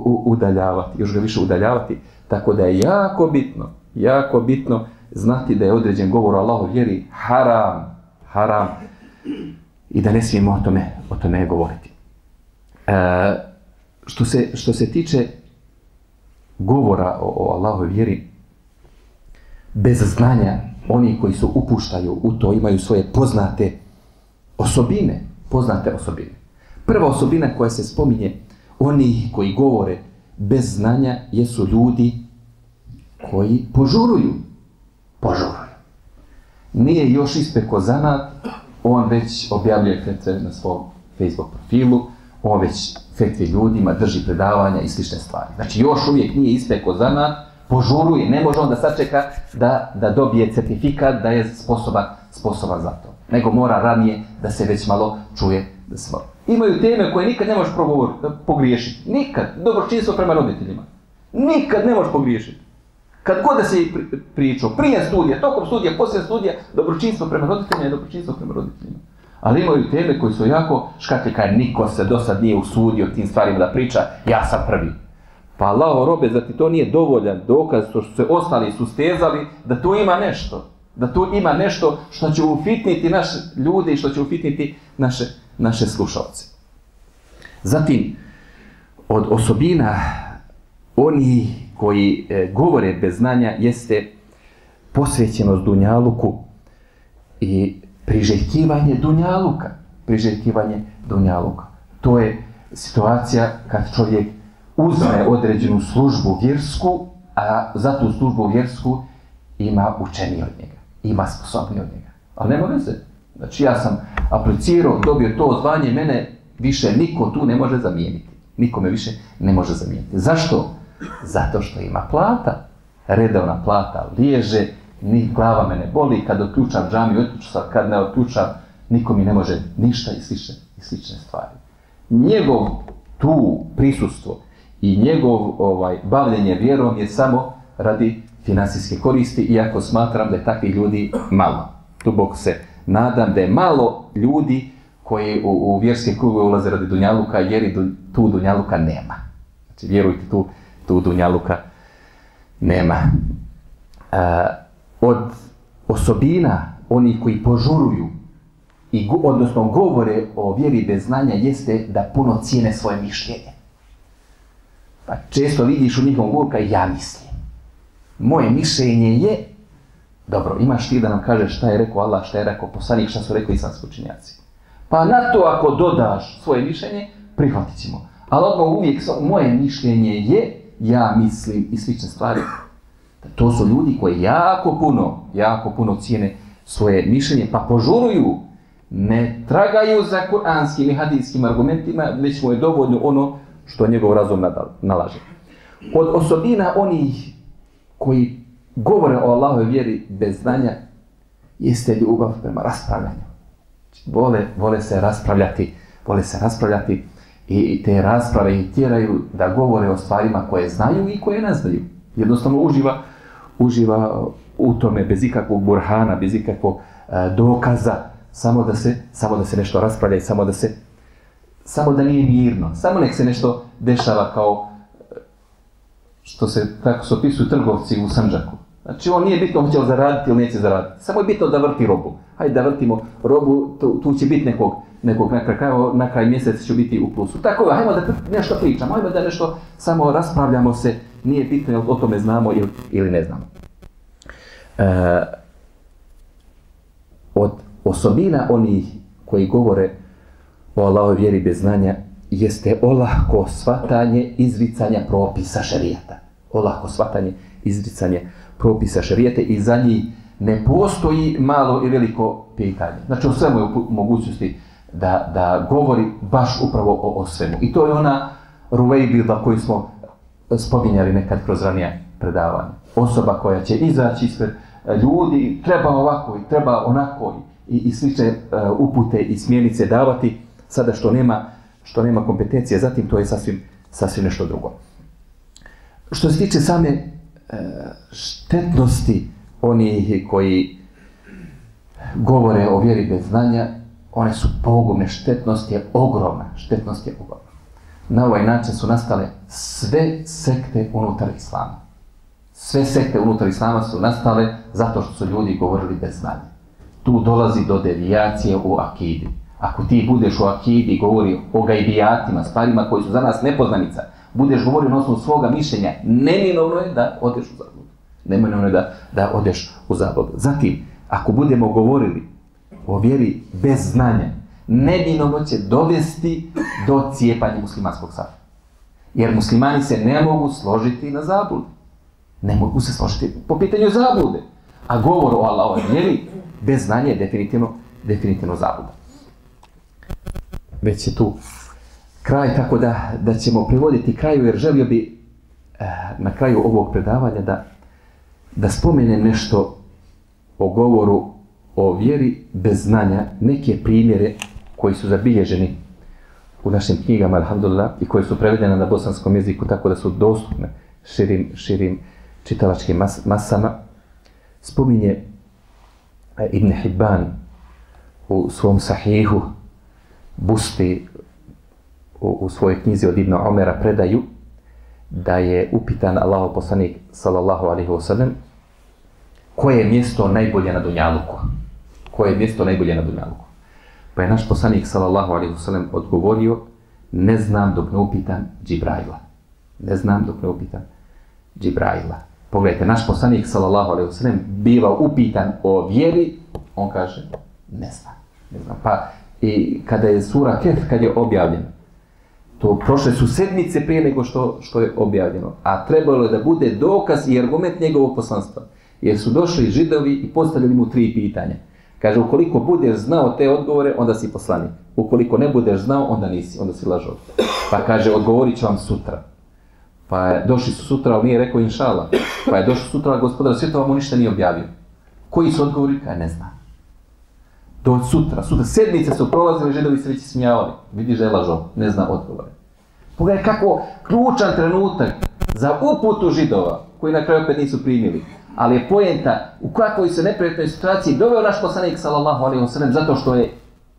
udaljavati. Tako da je jako bitno znati da je određen govor o Allahovoj vjeri haram i da ne smijemo o tome govoriti. Što se tiče govora o Allahovoj vjeri, bez znanja, oni koji se upuštaju u to imaju svoje poznate osobine. Prva osobina koja se spominje, oni koji govore bez znanja, jesu ljudi koji požuruju. Nije još ispekao zanat, on već objavljuje fetve na svom Facebook profilu, on već fetve ljudima, drži predavanja i slične stvari. Znači još uvijek nije ispekao zanat, požuruje, ne može on da sačeka da dobije certifikat da je sposoban za to. Nego mora ranije da se već malo čuje. Imaju teme koje nikad ne možeš pogriješiti. Nikad. Dobročinstvo prema roditeljima. Nikad ne možeš pogriješiti. Kad god da si pričao, prije studija, tokom studija, poslije studija, dobročinstvo prema roditeljima je dobročinstvo prema roditeljima. Ali imaju teme koje su jako škaklje, niko se do sad nije usudio tim stvarima da priča, ja sam prvi. Pa Allaho robe, zar ti to nije dovoljan dokaz što su se ostali sustezali, da tu ima nešto, što će ufitniti naše ljude i što će ufitniti naše slušalce. Zatim, od osobina oni koji govore bez znanja jeste posvećenost dunjaluku i priželjkivanje dunjaluka. To je situacija kad čovjek uzme određenu službu vjersku, a za tu službu vjersku ima učeniji od njega, ima sposobniji od njega. Ali nema veze. Znači ja sam aplicirao, dobio to zvanje, mene više niko tu ne može zamijeniti. Niko me više ne može zamijeniti. Zašto? Zato što ima plata. Redovna plata liježe, ni glava me ne boli, kad otključam džamiju, kad ne otključam, niko mi ne može ništa i slične stvari. Njegov tu prisustvo i njegov bavljenje vjerom je samo finansijske koristi, iako smatram da je takvih ljudi malo. Duboko se nadam da je malo ljudi koji u vjerske krugove ulaze radi dunjaluka, jer i tu dunjaluka nema. Znači, vjerujte, tu dunjaluka nema. Od osobina onih koji požuruju, odnosno govore o vjeri bez znanja, jeste da puno cijene svoje mišljenje. Pa često vidiš u njihovom govoru kao ja mislim. Moje mišljenje je, dobro, imaš ti da nam kažeš šta je rekao Allah, šta je rekao poslanik, šta su rekli islamski učenjaci. Pa na to ako dodaš svoje mišljenje, prihvatit ćemo. Ali odmah uvijek moje mišljenje je, ja mislim i slične stvari. To su ljudi koji jako puno cijene svoje mišljenje, pa požuruju, ne tragaju za kuranskim i hadijskim argumentima, već mu je dovoljno ono što njegov razum nalaže. Od osobina onih koji govore o Allahove vjeri bez znanja jeste ljubav prema raspravljanju. Vole se raspravljati i te rasprave ih tjeraju da govore o stvarima koje znaju i koje ne znaju. Jednostavno uživa u tome bez ikakvog burhana, bez ikakvog dokaza, samo da se nešto raspravlja i samo da nije mirno, samo nek se nešto dešava kao što se, tako se opisuju trgovci u Sandžaku. Znači on nije bitno hoće li zaraditi ili neće zaraditi, samo je bitno da vrti robu. Hajde da vrtimo robu, tu će biti nekog na kraj mjeseca će biti u plusu. Tako, hajmo da nešto pričamo, hajmo da nešto samo raspravljamo se, nije bitno jel o tome znamo ili ne znamo. Od osobina onih koji govore o Allahovoj vjeri bez znanja jeste olahko shvatanje izricanja propisa šerijata. Olahko shvatanje izricanje propisa šerijata i za njih ne postoji malo i veliko pitanje. Znači o svemu je u mogućnosti da govori baš upravo o svemu. I to je ona ruvejbilda koju smo spominjali nekad kroz ranije predavanje. Osoba koja će izaći ispred ljudi, treba ovako i treba onako i slične upute i smjernice davati, sada što nema kompetencije, zatim to je sasvim nešto drugo. Što se tiče same štetnosti onih koji govore o vjeri bez znanja, one su pogubne, štetnost je ogromna. Na ovaj način su nastale sve sekte unutar islama. Sve sekte unutar islama su nastale zato što su ljudi govorili bez znanja. Tu dolazi do devijacije u akidi. Ako ti budeš u akidi govori o gajbijatima, stvarima koji su za nas nepoznanica, budeš govorio na osnovu svoga mišljenja, neminovno je da odeš u zabludu. Neminovno je da odeš u zabludu. Zatim, ako budemo govorili o vjeri bez znanja, neminovno će dovesti do cijepanja muslimanskog safa. Jer muslimani se ne mogu složiti na zabludu. Ne mogu se složiti po pitanju zablude. A govor o Allahovoj vjeri bez znanja je definitivno zabluda. Već je tu kraj, tako da ćemo privoditi kraju, jer želio bi na kraju ovog predavanja da spomenem nešto o govoru o vjeri bez znanja, neke primjere koji su zabilježeni u našim knjigama, alhamdulillah, i koji su prevedene na bosanskom jeziku, tako da su dostupne širim čitalačkim masama. Spominje Ibn Hibban u svom sahihu, Busti u svojoj knjizi od Ibn Omera predaju da je upitan Allahov poslanik sallallahu alejhi ve sellem koje je mjesto najbolje na dunjaluku. Pa je naš poslanik sallallahu alejhi ve sellem odgovorio: ne znam dok ne upitam Džibraila. Pogledajte, naš poslanik sallallahu alejhi ve sellem biva upitan o vjeri, on kaže ne znam. Pa i kada je sura Kehf, kad je objavljena, to prošle su sedmice prije nego što je objavljeno, a trebalo je da bude dokaz i argument njegovog poslanstva. Jer su došli Židovi i postavili mu 3 pitanja. Kaže, ukoliko budeš znao te odgovore, onda si poslanik. Ukoliko ne budeš znao, onda nisi, onda si lažov. Pa kaže, odgovorit ću vam sutra. Pa došli su sutra, ali nije rekao inšala. Pa je došao sutra, gospodar svjetova mu ništa nije objavio. Koji su odgovori? Kaže, ne znam. Do sutra, sedmice su prolazili, Židovi se već smijavali. Vidiš da je lažov, ne zna odgovore. Pogledaj kako ključan trenutak za uputu židova, koji na kraju opet nisu primili. Ali je poenta u kakvoj se neprijatnoj situaciji doveo naš poslanik sallallahu alejhi ve sellem zato što je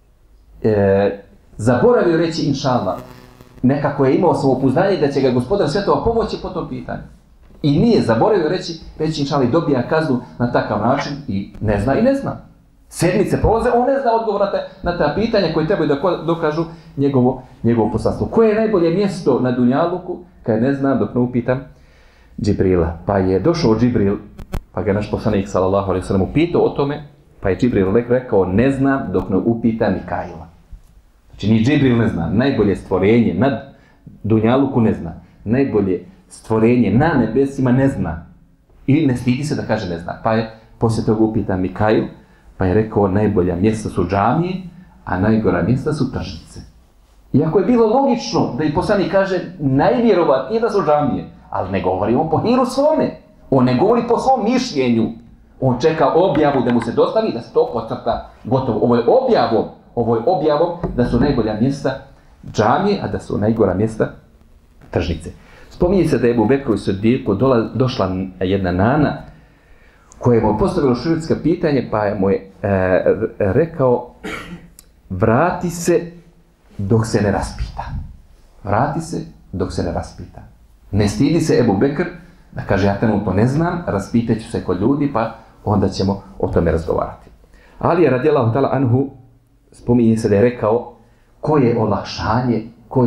zaboravio reći inšallah. Nekako je imao samopouzdanje da će ga gospodar svjetova pomoći po tom pitanju. I nije zaboravio reći inšallah i dobija kaznu na takav način i ne zna. Sedmice prolaze, on ne zna odgovor na ta pitanja koje trebaju da dokažu njegovo poslanstvo. Koje je najbolje mjesto na dunjaluku? Kad ne znam dok ne upitam Džibrila. Pa je došao Džibril, pa ga naš poslanik sallallahu alejhi ve sellem upitao o tome, pa je Džibril rekao ne znam dok ne upitam Mikaila. Znači ni Džibril ne zna, najbolje stvorenje na dunjaluku ne zna, najbolje stvorenje na nebesima ne zna. I ne stidi se da kaže ne zna. Pa je poslije toga upitan Mikail, pa je rekao najbolja mjesta su džamije, a najgora mjesta su tržnice. Iako je bilo logično da i poslanik kaže najvjerovatnije da su džamije, ali ne govori on po hiru svome. On ne govori po svom mišljenju. On čeka objavu da mu se dostavi, da se to podcrta gotovo. Ovo je objavom da su najbolja mjesta džamije, a da su najgora mjesta tržnice. Spominje se da je Ebu Bekru Siddiku došla jedna nana koja mu je postavila širijatska pitanje, pa mu je rekao vrati se dok se ne raspita. Vrati se dok se ne raspita. Ne stidi se Ebu Bekr da kaže ja trenutno ne znam, raspitat ću se kod ljudi pa onda ćemo o tome razgovarati. Ali je radijallahu ta'ala anhu spominje se da je rekao koje olakšanje.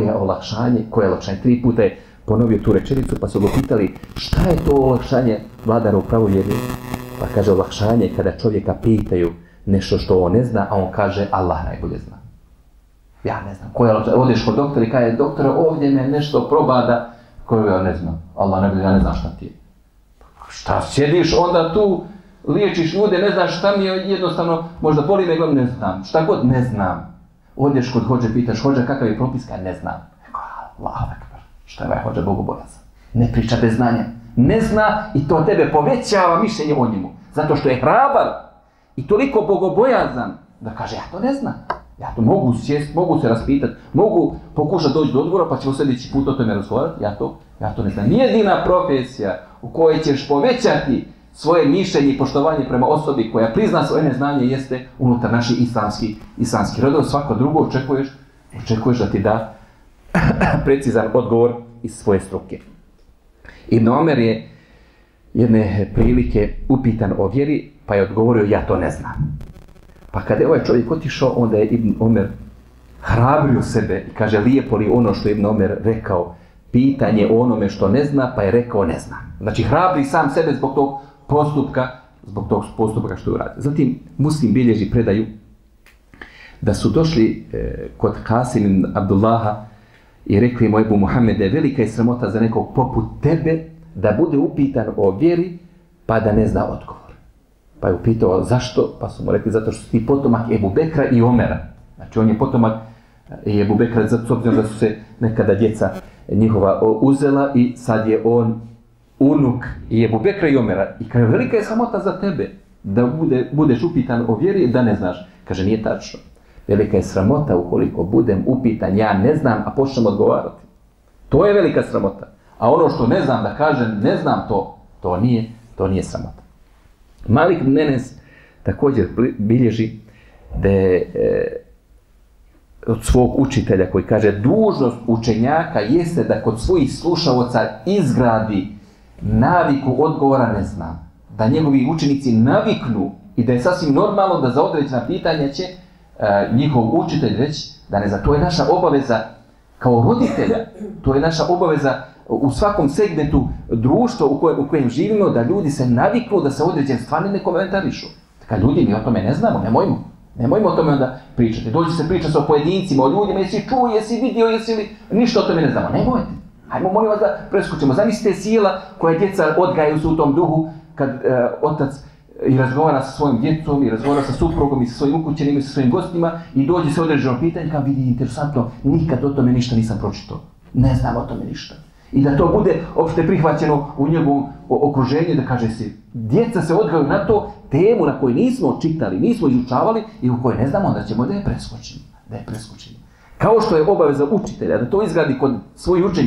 3 puta je ponovio tu rečenicu pa su ga pitali šta je to olakšanje vladara u pravovjeri. Pa kaže olakšanje kada čovjeka pitaju nešto što on ne zna, a on kaže Allah najbolje zna. Ja ne znam, koje olakšanje, odeš kod doktora i kaže doktore ovdje me nešto probada, koju ja ne znam, Allah najbolje, ja ne znam šta ti je. Šta sjediš onda tu, liječiš ljude, ne znaš šta mi je, jednostavno možda boli me, ne znam, šta god ne znam. Odeš kod hođe, pitaš hođa kakav je propis, kaj ne znam. Allahu ekber, šta je ovaj hođa bogobojazan? Ne priča bez znanja. Ne zna i to tebe povećava mišljenje o njemu. Zato što je hrabar i toliko bogobojazan da kaže ja to ne znam. Ja to mogu sjest, mogu se raspitati, mogu pokušati doći do odgovora pa ćemo sljedeći put o tome razgovarati. Ja to ne znam. Nijedina profesija u kojoj ćeš povećati svoje mišljenje i poštovanje prema osobi koja prizna svoje neznanje jeste unutar naših islamskih rodova. Svako drugo očekuješ da ti da precizan odgovor iz svoje struke. Ibn Omer je jedne prilike upitan o vjeri, pa je odgovorio ja to ne znam. Pa kada je ovaj čovjek otišao, onda je Ibn Omer hrabrio sebe i kaže lijepo li ono što je Ibn Omer rekao, pitanje o onome što ne zna, pa je rekao ne zna. Znači hrabri sam sebe zbog tog postupka što je uradio. Zatim Muslim bilježi predaju da su došli kod Kasim ibn Abdullaha i rekli mu Ebu Muhammede, velika je sramota za nekog poput tebe da bude upitan o vjeri pa da ne zna odgovor. Pa je upitao zašto, pa su mu rekli zato što si ti potomak Ebu Bekra i Omera. Znači on je potomak Ebu Bekra, s obzirom da su se nekada djeca njihova uzela i sad je on unuk i Ebu Bekra i Omera. I kaže velika je sramota za tebe da budeš upitan o vjeri da ne znaš. Kaže nije tačno. Velika je sramota ukoliko budem upitan, ja ne znam, a počnem odgovarati. To je velika sramota. A ono što ne znam da kažem, ne znam to nije sramota. Malik ibn Enes također bilježi da je od svog učitelja koji kaže dužnost učenjaka jeste da kod svojih slušalaca izgradi naviku odgovora ne znam. Da njegovi učenici naviknu i da je sasvim normalno da za određena pitanja će njihov učitelj reći da ne zna. To je naša obaveza kao roditelja, to je naša obaveza u svakom segmentu društva u kojem živimo, da ljudi se naviknu da se određene stvari ne komentarišu. Kad ljudi mi o tome ne znamo, nemojmo o tome onda pričati. Dođe se priča sa pojedincima, o ljudima, jesi čuo, jesi vidio, jesi li, ništa o tome ne znamo. Nemojte. Hajmo, molim vas da preskočimo. Zamislite sila koja djeca odgajaju se u tom duhu kad otac i razgovara sa svojim djecom, i razgovara sa suprugom, i sa svojim ukućenima, i sa svojim gostima, i dođe se određeno pitanje, kao vidi, interesantno, nikad o tome ništa nisam pročitao. Ne znam o tome ništa. I da to bude opšte prihvaćeno u njegovom okruženju, da kaže se, djeca se odgajaju na to temu na kojoj nismo čitali, nismo izučavali i u kojoj ne znamo, onda ćemo da je preskočimo. Kao što je obaveza učitelja da to izgradi kod svojih učenika,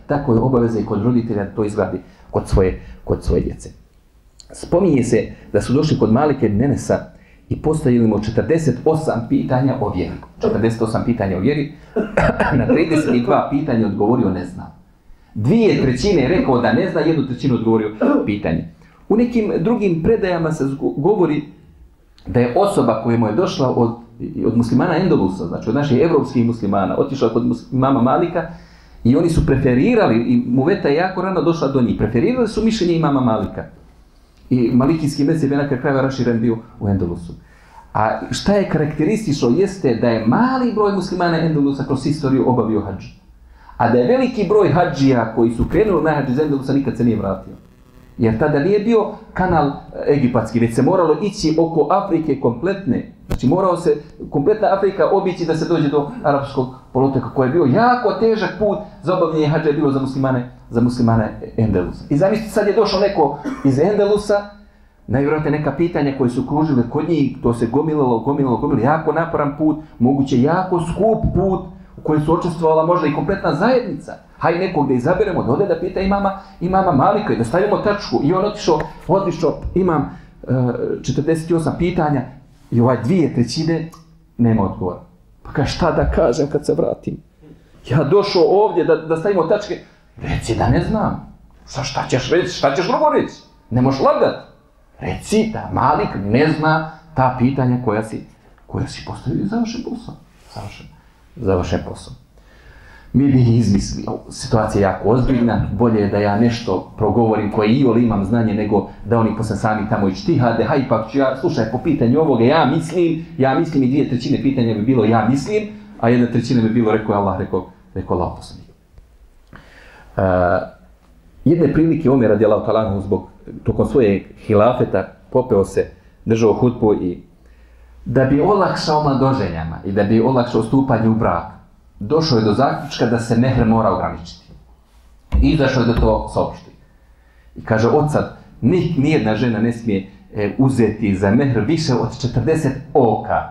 tako je obaveza i kod roditelja da to izgradi kod svoje djece. Spominje se da su došli kod Malika ibn Enesa i postavili mu 48 pitanja o vjeri. 48 pitanja o vjeri, na 32 pitanja odgovorio ne znam. 2/3 je rekao da ne zna, 1/3 odgovorio pitanje. U nekim drugim predajama se govori da je osoba koja mu je došla od muslimana Endolusa, znači od naših evropskih muslimana, otišla kod mama Malika i oni su preferirali, i Muveta je jako rano došla do njih, preferirali su mišljenje imama Malika. I malikijski mezheb je na kraju raširen bio u Endolusu. A šta je karakteristično jeste da je mali broj muslimana Endolusa kroz istoriju obavio hadž. A da je veliki broj hadžija koji su krenuli na hadž iz Endolusa nikad se nije vratio. Jer tada nije bio kanal egipatski, već se moralo ići oko Afrike kompletne. Znači morao se kompletna Afrika obići da se dođe do arapskog poluotoka, koji je bio jako težak put za obavljanje hadža, je bilo za muslimane Endelusa. I zamislite, sad je došao neko iz Endelusa, najvjerojatnije neka pitanja koje su kružile kod njih, to se gomilalo, jako naporan put, moguće jako skup put u kojem su učestvovala možda i kompletna zajednica. Hajde nekog da izaberemo, da ode da pita imama Malika i da stavimo tačku. I on otišao, imam 48 pitanja i 2/3 nema odgovora. Pa kaže, šta da kažem kad se vratim? Ja došao ovdje da stavimo tačke, reci da ne znam. Šta ćeš reći, šta ćeš drugo reći? Ne možeš lagat. Reci da Malik ne zna ta pitanja koja si postavio i završen posao. Mi bi izmislili, situacija je jako ozbiljna, bolje je da ja nešto progovorim koje iole imam znanje, nego da oni posle sami tamo ištihade, ha ipak ću ja, slušaj, po pitanju ovoga ja mislim i 2/3 pitanja bi bilo ja mislim, a 1/3 bi bilo rekao Allah, rekao Allah poslanik. Jedne prilike Omer radijallahu ta'ala anhu tokom svojeg hilafeta popeo se, držao hutbu i da bi olakšao mladoženjama i da bi olakšao stupanje u brak, došao je do zaključka da se mehr mora ograničiti. I izašao je da to saopšti. I kaže, od sad, nijedna žena ne smije uzeti za mehr više od 40 oka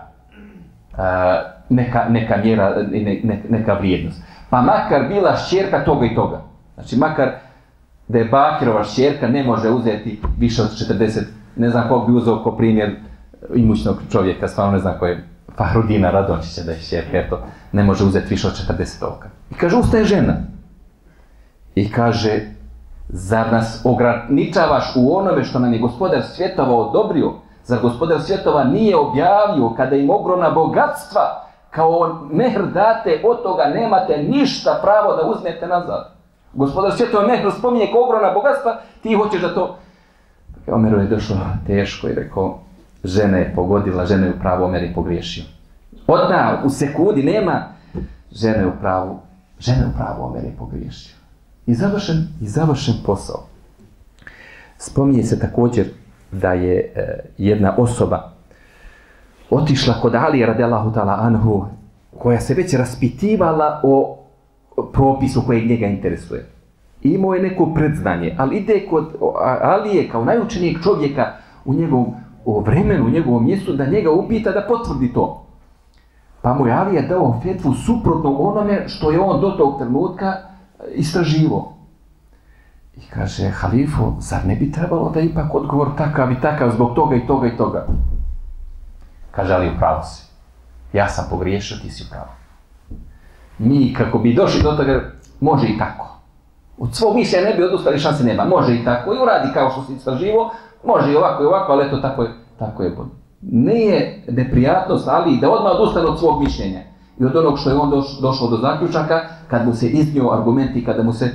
neka mjera, neka vrijednost. Pa makar bila šćerka toga i toga. Znači, makar da je bakirova šćerka ne može uzeti više od 40, ne znam kog bi uzeo ko primjer imućnog čovjeka, stvarno ne znam ko je, Fahrudina Radončića da je šćerka, eto, ne može uzeti više od 40 oka. I kaže, ustaje žena. I kaže, zar nas ograničavaš u onome što nam je gospodar svjetova odobrio? Zar gospodar svjetova nije objavio kada im ogromna bogatstva, kao mehr date, od toga nemate ništa pravo da uzmete nazad? Gospodar svjetova mehr spominje kao ogromna bogatstva, ti hoćeš da to... Omeru je došlo teško i rekao, žena je pogodila, žena je u pravu, Omer je pogriješio. Odmah, u sekundi nema, žena je u pravu, Omer je pogriješio. I završen posao. Spominje se također da je jedna osoba otišla kod Alije radijallahu ta'ala anhu, koja se već raspitivala o propisu kojeg njega interesuje. Imao je neko predznanje, ali ide kod Alije kao najučenijeg čovjeka u njegovom vremenu, u njegovom mjestu, da njega upita da potvrdi to. Pa mu je Alija dao fetvu suprotno onome što je on do tog trenutka istraživao. I kaže, halifo, zar ne bi trebalo da ipak odgovor takav i takav zbog toga i toga i toga? Kaže, ali upravo si. Ja sam pogriješio, ti si upravo. Mi, kako bi došli do toga, može i tako. Od svog mišljenja ne bi odustali, šanse nema. Može i tako. I uradi kao što si istraživo, može i ovako, ali eto, tako je bolje. Nije neprijatnost, ali da odmah odustane od svog mišljenja. I od onog što je on došao do zaključaka, kad mu se iznio argumenti, kada mu se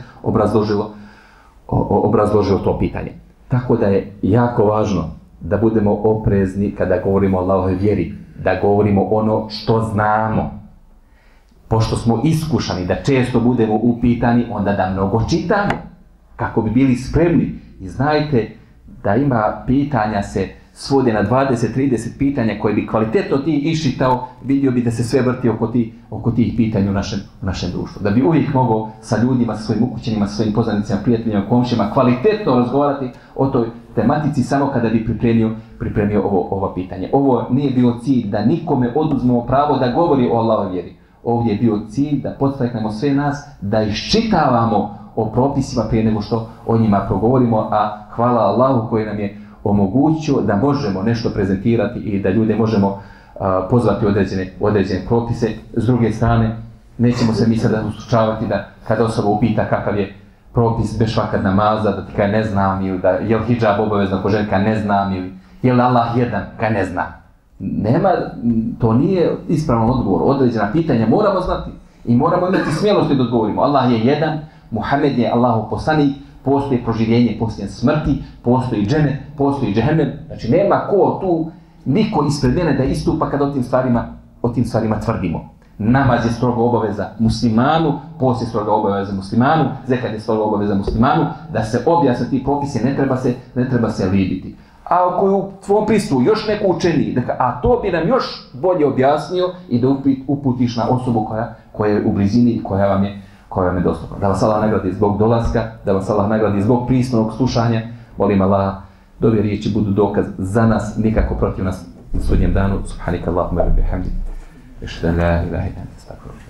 obrazložilo to pitanje. Tako da je jako važno da budemo oprezni kada govorimo o Allahovoj vjeri, da govorimo ono što znamo. Pošto smo iskušani da često budemo upitani, onda da mnogo čitamo, kako bi bili spremni. I znajte da ima pitanja se svode na 20-30 pitanja koje bi kvalitetno ti iščitao, vidio bi da se sve vrti oko tih pitanja u našem društvu. Da bi uvijek mogao sa ljudima, sa svojim ukućenima, sa svojim poznanicima, prijateljima, komšijama kvalitetno razgovarati o toj tematici samo kada bi pripremio ovo pitanje. Ovo nije bio cilj da nikome oduzmemo pravo da govori o Allahovoj vjeri. Ovdje je bio cilj da podstaknemo sve nas da iščitavamo o propisima prije nego što o njima progovorimo, a hvala Allahu koji nam je omogućio da možemo nešto prezentirati i da ljude možemo pozvati određene propise. S druge strane, nećemo se mi sada uslučavati da kada osoba upita kakav je propis bešvakat namaza, da ti kaj ne znam, ili da je li hidžab obavezno ko žena, ne znam, ili je li Allah jedan, kaj ne znam. Nema, to nije ispravan odgovor. Određena pitanja moramo znati i moramo imati smjelosti da odgovorimo. Allah je jedan, Muhammed je Allahov poslanik, postoji proživljenje poslije smrti, postoji dženet, postoji džehennem. Znači nema ko tu, niko ispred mene da istupa kada o tim stvarima tvrdimo. Namaz je strogo obaveza muslimanu, post je stroga obaveza muslimanu, zekat je stroga obaveza muslimanu, da se objasne ti propisi, ne treba se libiti. A ako je u tvom prisutu još neko učeni, a to bi nam još bolje objasnio i da uputiš na osobu koja je u blizini i koja vam je dostupna. Da vas Allah nagradi zbog dolaska, da vas Allah nagradi zbog pristojnog slušanja. Molim Allah da ove riječi budu dokaz za nas, nikako protiv nas na sudnjem danu. Subhanika Allahumma wa bihamdik. Ešhadu an la ilaha illa anta, astaghfiruka.